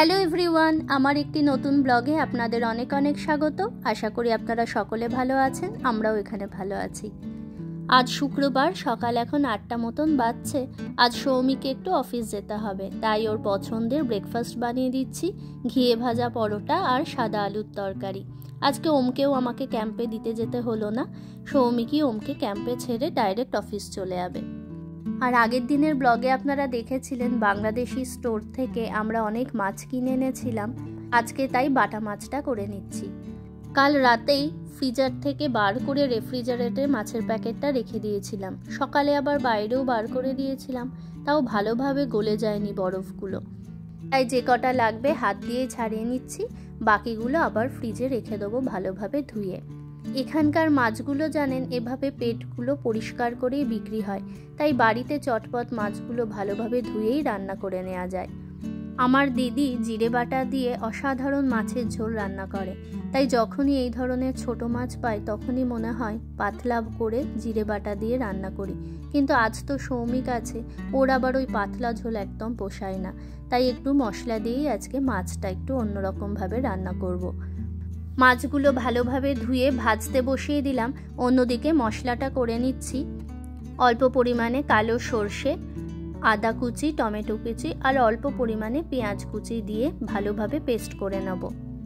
Hello everyone, আমার একটি নতুন ব্লগে আপনাদের অনেক অনেক স্বাগত। আশা করি আপনারা সকলে ভালো আছেন, আমরাও এখানে ভালো আছি। আজ শুক্রবার, সকাল এখন 8টা মতন বাজছে। আজ সৌমিকে একটু অফিস যেতে হবে, তাই ওর পছন্দের ব্রেকফাস্ট বানিয়ে দিচ্ছি, ঘিয়ে ভাজা পরোটা আর সাদা আলুর তরকারি। আজকে ওমকেও আমাকে ক্যাম্পে দিতে যেতে হলো না, সৌমিকই ওমকে ক্যাম্পে ছেড়ে ডাইরেক্ট অফিস চলে যাবে। আর আগের দিনের ব্লগে আপনারা দেখেছিলেন বাংলাদেশি স্টোর থেকে আমরা অনেক মাছ কিনে এনেছিলাম। আজকে তাই বাটা মাছটা করে নিচ্ছি। কাল রাতেই ফ্রিজার থেকে বার করে রেফ্রিজারেটরে মাছের প্যাকেটটা রেখে দিয়েছিলাম, সকালে আবার বাইরেও বার করে দিয়েছিলাম, তাও ভালোভাবে গলে যায়নি বরফগুলো। তাই যে কটা লাগবে হাত দিয়ে ছাড়িয়ে নিচ্ছি, বাকিগুলো আবার ফ্রিজে রেখে দেবো ভালোভাবে ধুয়ে। এখানকার মাছগুলো জানেন এভাবে পেটগুলো পরিষ্কার করেই বিক্রি হয়, তাই বাড়িতে চটপট মাছগুলো ভালোভাবে ধুয়েই রান্না করে নেওয়া যায়। আমার দিদি জিরে বাটা দিয়ে অসাধারণ মাছের ঝোল রান্না করে, তাই যখনই এই ধরনের ছোট মাছ পাই তখনই মনে হয় পাতলা করে জিরে বাটা দিয়ে রান্না করি। কিন্তু আজ তো সৌমিক আছে, ওর আবার ওই পাতলা ঝোল একদম পোষায় না, তাই একটু মশলা দিয়েই আজকে মাছটা একটু অন্যরকমভাবে রান্না করব। মাছগুলো ভালোভাবে ধুয়ে ভাজতে বসিয়ে দিলাম। অন্যদিকে মশলাটা করে নিচ্ছি। অল্প পরিমাণে কালো সর্ষে, আদা কুচি, টমেটো কুচি আর অল্প পরিমাণে পেঁয়াজ কুচি দিয়ে ভালোভাবে পেস্ট করে নেব।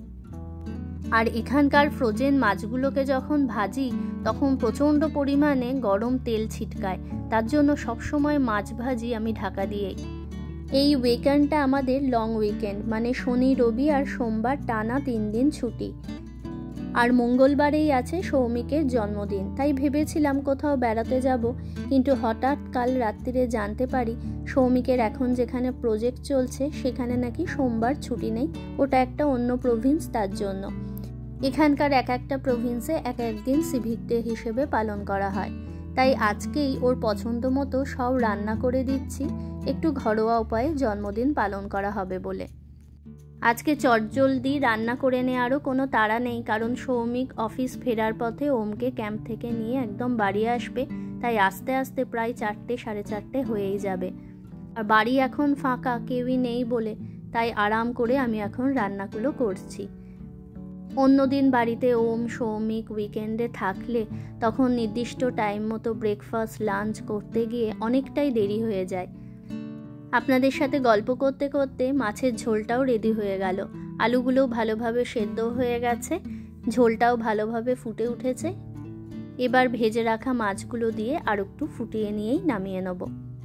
আর এখানকার ফ্রোজেন মাছগুলোকে যখন ভাজি তখন প্রচণ্ড পরিমাণে গরম তেল ছিটকায়, তার জন্য সবসময় মাছ ভাজি আমি ঢাকা দিয়েই। এই উইকেন্ডটা আমাদের লং উইকেন্ড, মানে শনি রবি আর সোমবার টানা 3 দিন ছুটি। আর মঙ্গলবারেই আছে সৌমিকের জন্মদিন, তাই ভেবেছিলাম কোথাও বেড়াতে যাব, কিন্তু হঠাৎ কাল রাত্রিরে জানতে পারি সৌমিকের এখন যেখানে প্রজেক্ট চলছে সেখানে নাকি সোমবার ছুটি নেই, ওটা একটা অন্য প্রভিন্স, তার জন্য। এখানকার এক একটা প্রভিন্সে এক একদিন সিভিক ডে হিসেবে পালন করা হয়, তাই আজকেই ওর পছন্দ মতো সব রান্না করে দিচ্ছি, একটু ঘরোয়া উপায়ে জন্মদিন পালন করা হবে বলে। আজকে চটজলদি রান্না করে নেওয়ারও কোনো তাড়া নেই, কারণ সৌমিক অফিস ফেরার পথে ওমকে ক্যাম্প থেকে নিয়ে একদম বাড়ি আসবে, তাই আস্তে আস্তে প্রায় 4টে সাড়ে 4টে হয়েই যাবে। আর বাড়ি এখন ফাঁকা, কেউই নেই বলে, তাই আরাম করে আমি এখন রান্নাগুলো করছি। অন্যদিন বাড়িতে ওম সৌমিক উইকেন্ডে থাকলে তখন নির্দিষ্ট টাইম মতো ব্রেকফাস্ট লাঞ্চ করতে গিয়ে অনেকটাই দেরি হয়ে যায়। আপনাদের সাথে গল্প করতে করতে মাছের ঝোলটাও রেডি হয়ে গেল। আলুগুলোও ভালোভাবে সেদ্ধ হয়ে গেছে, ঝোলটাও ভালোভাবে ফুটে উঠেছে। এবার ভেজে রাখা মাছগুলো দিয়ে আর একটু ফুটিয়ে নিয়েই নামিয়ে নেব।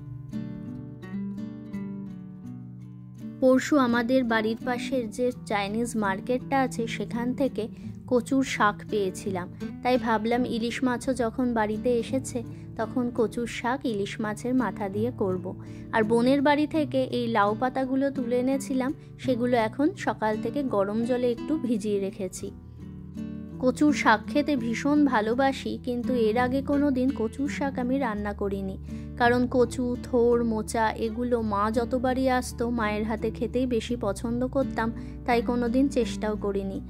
পরশু আমাদের বাড়ির পাশের যে চাইনিজ মার্কেটটা আছে সেখান থেকে কচুর শাক পেয়েছিলাম, তাই ভাবলাম ইলিশ মাছও যখন বাড়িতে এসেছে তখন কচুর শাক ইলিশ মাছের মাথা দিয়ে করব। আর বোনের বাড়ি থেকে এই লাউ পাতাগুলো তুলে এনেছিলাম, সেগুলো এখন সকাল থেকে গরম জলে একটু ভিজিয়ে রেখেছি। কচুর শাক খেতে ভীষণ ভালোবাসি, কিন্তু এর আগে কোনো দিন কচুর শাক আমি রান্না করিনি, কারণ কচু, থোড়, মোচা এগুলো মা যতবারই আসতো মায়ের হাতে খেতেই বেশি পছন্দ করতাম, তাই কোনো দিন চেষ্টাও করিনি।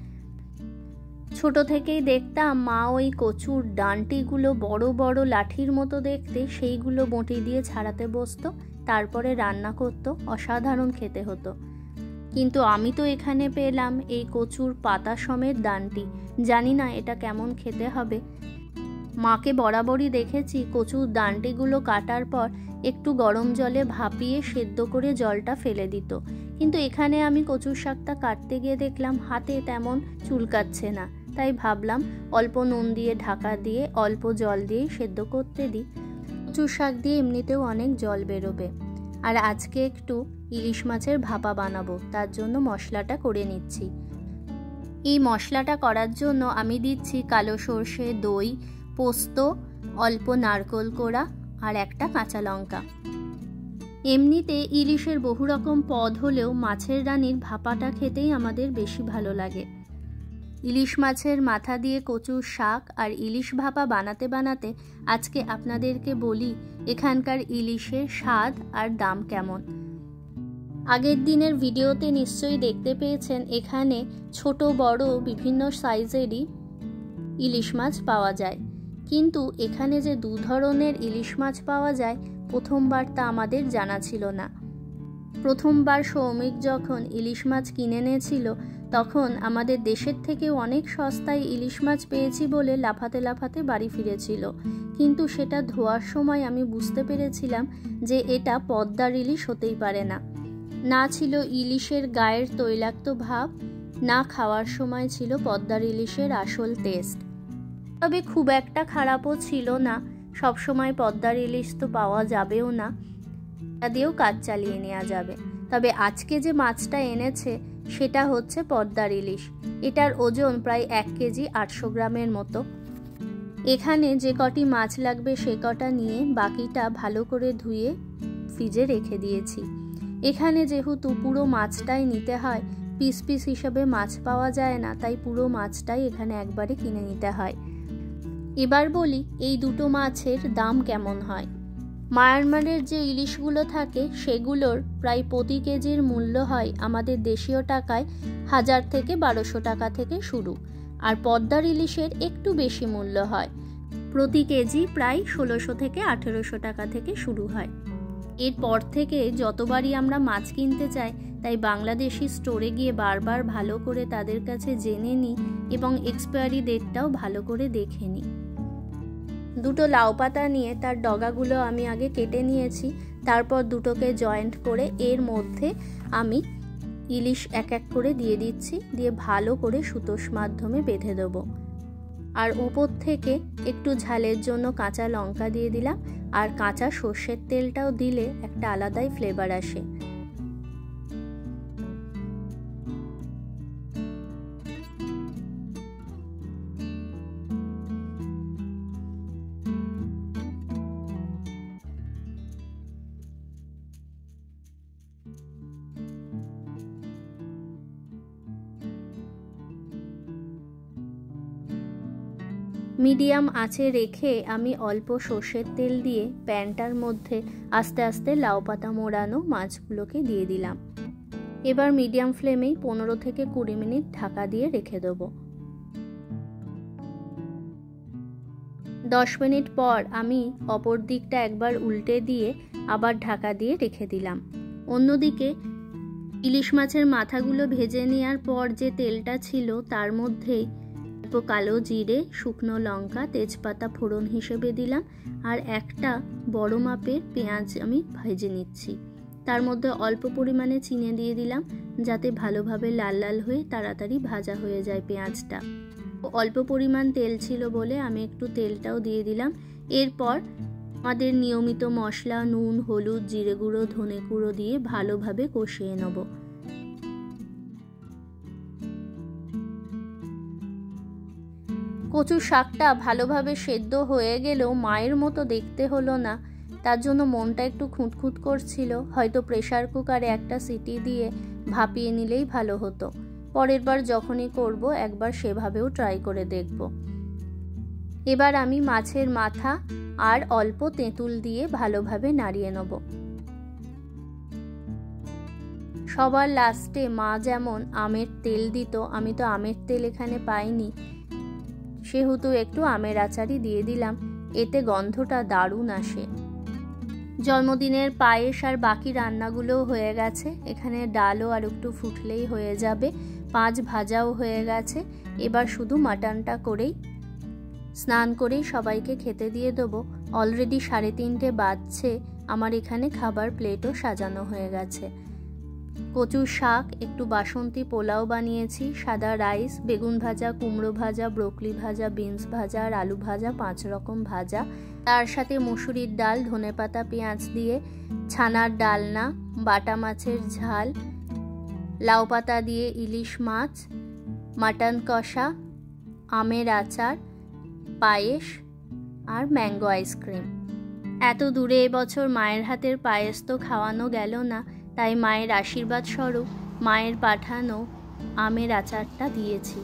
ছোট থেকেই দেখতাম মা ওই কচুর ডাঁটিগুলো বড় বড় লাঠির মতো দেখতে, সেইগুলো বঁটি দিয়ে ছাড়াতে বসতো, তারপরে রান্না করতো, অসাধারণ খেতে হতো। কিন্তু আমি তো এখানে পেলাম এই কচুর পাতা সমেত ডাঁটি, জানি না এটা কেমন খেতে হবে। মাকে বরাবরই দেখেছি কচুর ডাঁটিগুলো কাটার পর একটু গরম জলে ভাপিয়ে সেদ্ধ করে জলটা ফেলে দিত, কিন্তু এখানে আমি কচুর শাকটা কাটতে গিয়ে দেখলাম হাতে তেমন চুলকাচ্ছে না, তাই ভাবলাম অল্প নুন দিয়ে ঢাকা দিয়ে অল্প জল দিয়েই সেদ্ধ করতে দিই। কচুর শাক দিয়ে এমনিতেও অনেক জল বেরোবে। আর আজকে একটু ইলিশ মাছের ভাপা বানাবো, তার জন্য মশলাটা করে নিচ্ছি। এই মশলাটা করার জন্য আমি দিচ্ছি কালো সর্ষে, দই, পোস্ত, অল্প নারকেল কোড়া আর একটা কাঁচা লঙ্কা। এমনিতে ইলিশের বহু রকম পদ হলেও মাছের রানীর ভাপাটা খেতেই আমাদের বেশি ভালো লাগে। ইলিশ মাছের মাথা দিয়ে কচুর শাক আর ইলিশ ভাপা বানাতে বানাতে আজকে আপনাদেরকে বলি এখানকার ইলিশের স্বাদ আর দাম কেমন। আগের দিনের ভিডিওতে নিশ্চয়ই দেখতে পেয়েছেন এখানে ছোট বড় বিভিন্ন সাইজেরই ইলিশ মাছ পাওয়া যায়, কিন্তু এখানে যে 2 ধরনের ইলিশ মাছ পাওয়া যায় প্রথমবার তা আমাদের জানা ছিল না। প্রথমবার সৌমিক যখন ইলিশ মাছ কিনে এনেছিল তখন আমাদের দেশের থেকেও অনেক সস্তায় ইলিশ মাছ পেয়েছি বলে লাফাতে লাফাতে বাড়ি ফিরেছিল, কিন্তু সেটা ধোয়ার সময় আমি বুঝতে পেরেছিলাম যে এটা পদ্মার ইলিশ হতেই পারে না। না ছিল ইলিশের গায়ের তৈলাক্ত ভাব, না খাওয়ার সময় ছিল পদ্মার ইলিশের আসল টেস্ট। তবে খুব একটা খারাপও ছিল না, সবসময় পদ্মার ইলিশ তো পাওয়া যাবেও না, তা দিয়েও কাজ চালিয়ে নেওয়া যাবে। তবে আজকে যে মাছটা এনেছে সেটা হচ্ছে পদ্মার ইলিশ। এটার ওজন প্রায় 1 কেজি 800 গ্রামের মতো। এখানে যে কটি মাছ লাগবে সে কটা নিয়ে বাকিটা ভালো করে ধুয়ে ফ্রিজে রেখে দিয়েছি। এখানে যেহেতু পুরো মাছটাই নিতে হয়, পিস পিস হিসেবে মাছ পাওয়া যায় না, তাই পুরো মাছটাই এখানে একবারে কিনে নিতে হয়। এবার বলি এই দুটো মাছের দাম কেমন হয়। মায়ানমারের যে ইলিশগুলো থাকে সেগুলোর প্রায় প্রতি কেজির মূল্য হয় আমাদের দেশীয় টাকায় 1000 থেকে 1200 টাকা থেকে শুরু, আর পদ্মার ইলিশের একটু বেশি মূল্য হয়, প্রতি কেজি প্রায় 1600 থেকে 1800 টাকা থেকে শুরু হয়। এরপর থেকে যতবারই আমরা মাছ কিনতে চাই তাই বাংলাদেশি স্টোরে গিয়ে বারবার ভালো করে তাদের কাছে জেনে নিই এবং এক্সপায়ারি ডেটটাও ভালো করে দেখে নিই। দুটো লাউ পাতা নিয়ে তার ডগাগুলো আমি আগে কেটে নিয়েছি, তারপর দুটোকে জয়েন্ট করে এর মধ্যে আমি ইলিশ এক এক করে দিয়ে দিচ্ছি, দিয়ে ভালো করে সুতোর মাধ্যমে বেঁধে দেবো। আর উপর থেকে একটু ঝালের জন্য কাঁচা লঙ্কা দিয়ে দিলাম, আর কাঁচা সর্ষের তেলটাও দিলে একটা আলাদাই ফ্লেভার আসে। মিডিয়াম আঁচে রেখে আমি অল্প সর্ষের তেল দিয়ে প্যানটার মধ্যে আস্তে আস্তে লাউ পাতা মোড়ানো মাছগুলোকে দিয়ে দিলাম। এবার মিডিয়াম ফ্লেমেই 15 থেকে 20 মিনিট ঢাকা দিয়ে রেখে দেবো। 10 মিনিট পর আমি অপর দিকটা একবার উল্টে দিয়ে আবার ঢাকা দিয়ে রেখে দিলাম। অন্যদিকে ইলিশ মাছের মাথাগুলো ভেজে নেওয়ার পর যে তেলটা ছিল তার মধ্যেই কালো জিরে, শুকনো লঙ্কা, তেজপাতা ফোড়ন হিসেবে দিলাম, আর একটা বড় মাপের পেঁয়াজ আমি ভেজে নিচ্ছি। তার মধ্যে অল্প পরিমাণে চিনি দিয়ে দিলাম যাতে ভালোভাবে লাল লাল হয়ে তাড়াতাড়ি ভাজা হয়ে যায় পেঁয়াজটা। অল্প পরিমাণ তেল ছিল বলে আমি একটু তেলটাও দিয়ে দিলাম। এরপর আমাদের নিয়মিত মশলা নুন, হলুদ, জিরে গুঁড়ো, ধনে গুঁড়ো দিয়ে ভালোভাবে কষিয়ে নেব। কচুর শাকটা ভালোভাবে সেদ্ধ হয়ে গেলেও মায়ের মতো দেখতে হলো না, তার জন্য মনটা একটু খুঁতখুঁত করছিল। হয়তো প্রেসার কুকারে একটা সিটি দিয়ে ভাপিয়ে নিলেই ভালো হতো। পরের বার যখনই করব একবার সেভাবেও ট্রাই করে দেখব। এবার আমি মাছের মাথা আর অল্প তেঁতুল দিয়ে ভালোভাবে নাড়িয়ে নেব। সবার লাস্টে মা যেমন আমের তেল দিত, আমি তো আমের তেল এখানে পাইনি, সেহেতু একটু আমের আচারই দিয়ে দিলাম, এতে গন্ধটা দারুণ আসে। জন্মদিনের পায়েস আর বাকি রান্নাগুলোও হয়ে গেছে, এখানে ডালও আর একটু ফুটলেই হয়ে যাবে। 5 ভাজাও হয়ে গেছে। এবার শুধু মাটনটা করেই স্নান করেই সবাইকে খেতে দিয়ে দেবো। অলরেডি 3:30 বাজছে, আমার এখানে খাবার প্লেটও সাজানো হয়ে গেছে। কচুর শাক, একটু বাসন্তী পোলাও বানিয়েছি, সাদা রাইস, বেগুন ভাজা, কুমড়ো ভাজা, ব্রোকলি ভাজা, বিনস ভাজা আর আলু ভাজা, 5 রকম ভাজা, তার সাথে মসুরির ডাল, ধনেপাতা পেঁয়াজ দিয়ে, ছানার ডালনা, বাটা মাছের ঝাল, লাউ পাতা দিয়ে ইলিশ মাছ, মাটন কষা, আমের আচার, পায়েস আর ম্যাঙ্গো আইসক্রিম। এত দূরে এবছর মায়ের হাতের পায়েস তো খাওয়ানো গেল না, তাই মায়ের আশীর্বাদ স্বরূপ মায়ের পাঠানো আমের আচারটা দিয়েছি।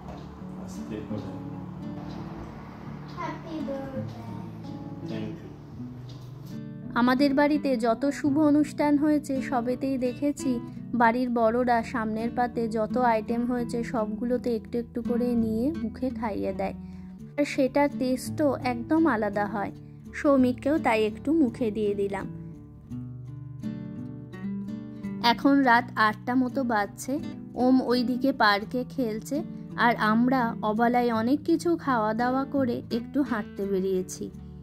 আমাদের বাড়িতে যত শুভ অনুষ্ঠান হয়েছে সবেতেই দেখেছি বাড়ির বড়রা সামনের পাতে যত আইটেম হয়েছে সবগুলোতে একটু একটু করে নিয়ে মুখে খাইয়ে দেয়, আর সেটার টেস্টও একদম আলাদা হয়। সৌমিককেও তাই একটু মুখে দিয়ে দিলাম। এখন রাত 8টা মতো বাজছে। ওম ওইদিকে পার্কে খেলছে, আর আমরা অবলায় অনেক কিছু খাওয়া দাওয়া করে একটু হাঁটতে বেরিয়েছি।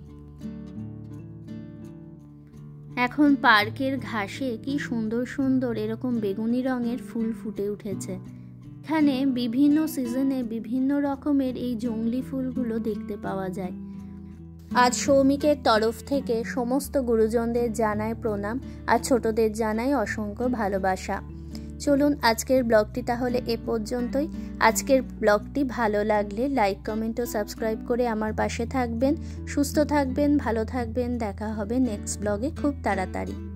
এখন পার্কের ঘাসে কি সুন্দর সুন্দর এরকম বেগুনি রঙের ফুল ফুটে উঠেছে। এখানে বিভিন্ন সিজনে বিভিন্ন রকমের এই জংলি ফুলগুলো দেখতে পাওয়া যায়। আজ সৌমিকের তরফ থেকে সমস্ত গুরুজনদের জানাই প্রণাম, আর ছোটদের জানাই অসংখ্য ভালোবাসা। চলুন আজকের ব্লগটি তাহলে এ পর্যন্তই। আজকের ব্লগটি ভালো লাগলে লাইক, কমেন্ট ও সাবস্ক্রাইব করে আমার পাশে থাকবেন। সুস্থ থাকবেন, ভালো থাকবেন। দেখা হবে নেক্সট ব্লগে খুব তাড়াতাড়ি।